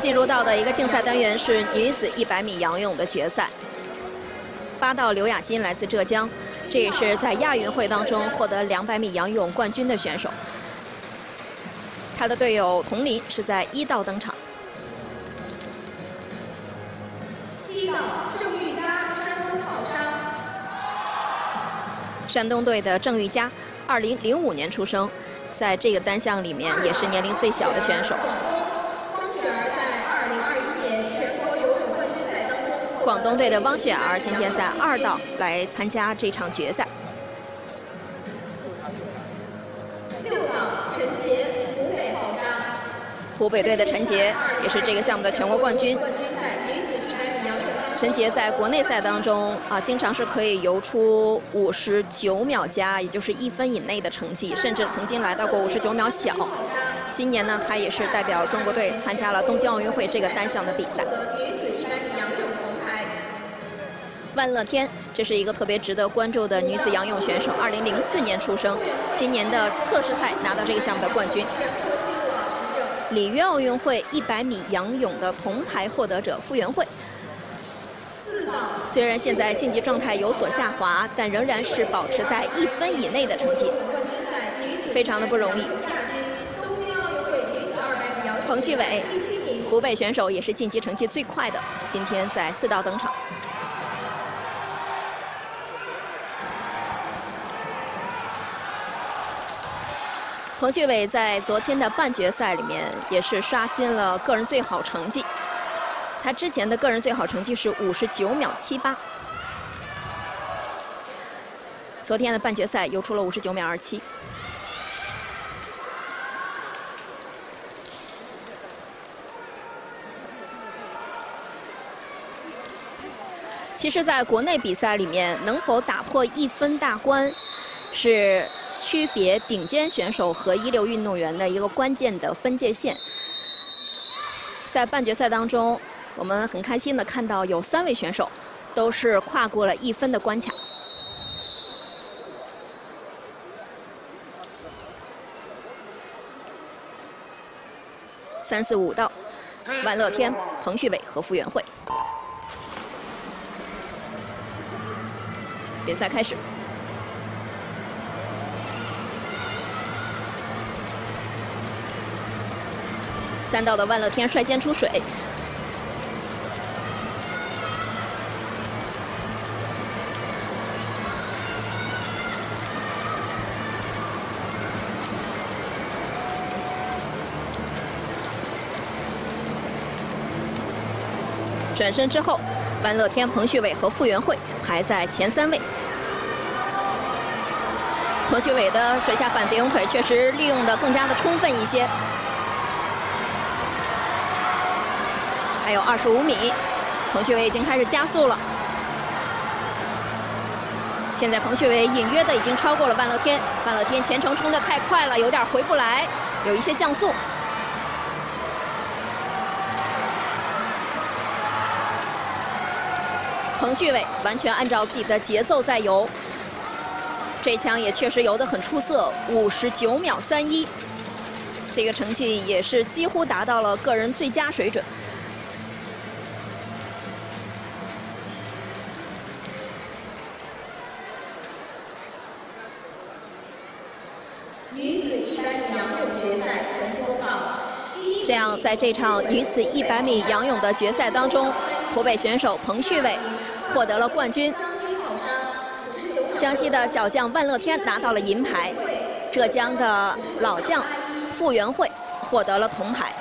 进入到的一个竞赛单元是女子100米仰泳的决赛。八道刘雅欣来自浙江，这也是在亚运会当中获得200米仰泳冠军的选手。她的队友佟林是在1道登场。 7道郑玉佳，山东考商。 山东队的郑玉佳，2005年出生，在这个单项里面也是年龄最小的选手。 广东队的汪雪儿今天在2道来参加这场决赛。 6道陈杰，湖北考商。 湖北队的陈杰也是这个项目的全国冠军。陈杰在国内赛当中经常是可以游出59秒加，也就是1分以内的成绩，甚至曾经来到过59秒小。今年呢，他也是代表中国队参加了东京奥运会这个单项的比赛。 万乐天，这是一个特别值得关注的女子仰泳选手，2004年出生，今年的测试赛拿到这个项目的冠军。里约奥运会100米仰泳的铜牌获得者傅园慧，虽然现在竞技状态有所下滑，但仍然是保持在1分以内的成绩，非常的不容易。彭旭伟，湖北选手也是晋级成绩最快的，今天在4道登场。 彭旭伟在昨天的半决赛里面也是刷新了个人最好成绩，他之前的个人最好成绩是59秒78，昨天的半决赛游出了59秒27。其实，在国内比赛里面，能否打破1分大关，是 区别顶尖选手和一流运动员的一个关键的分界线。在半决赛当中，我们很开心的看到有3位选手都是跨过了1分的关卡。3、4、5道，万乐天、彭旭伟和傅园慧。比赛开始。 3道的万乐天率先出水，转身之后，万乐天、彭旭伟和傅园慧排在前3位。彭旭伟的水下反蝶泳腿确实利用的更加的充分一些。 还有25米，彭旭伟已经开始加速了。现在彭旭伟隐约的已经超过了万乐天，万乐天前程冲得太快了，有点回不来，有一些降速。彭旭伟完全按照自己的节奏在游，这枪也确实游得很出色，59秒31，这个成绩也是几乎达到了个人最佳水准。 女子100米仰泳决赛成绩公告。 这样，在这场女子100米仰泳的决赛当中，湖北选手彭旭伟获得了冠军，江西的小将万乐天拿到了银牌，浙江的老将傅园慧获得了铜牌。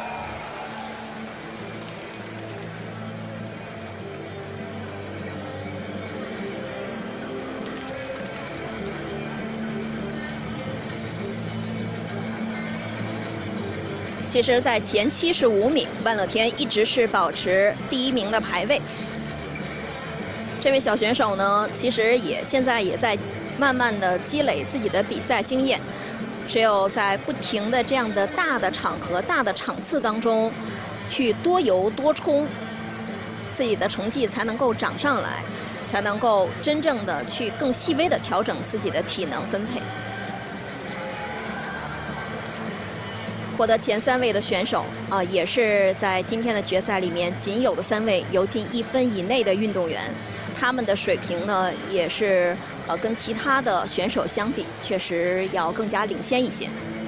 其实，在前75米，万乐天一直是保持第1名的排位。这位小选手呢，其实现在也在慢慢的积累自己的比赛经验。只有在不停的这样的大的场合、大的场次当中，去多游多冲，自己的成绩才能够涨上来，才能够真正的去更细微的调整自己的体能分配。 获得前3位的选手啊，也是在今天的决赛里面仅有的3位游进1分以内的运动员，他们的水平呢也是跟其他的选手相比，确实要更加领先一些。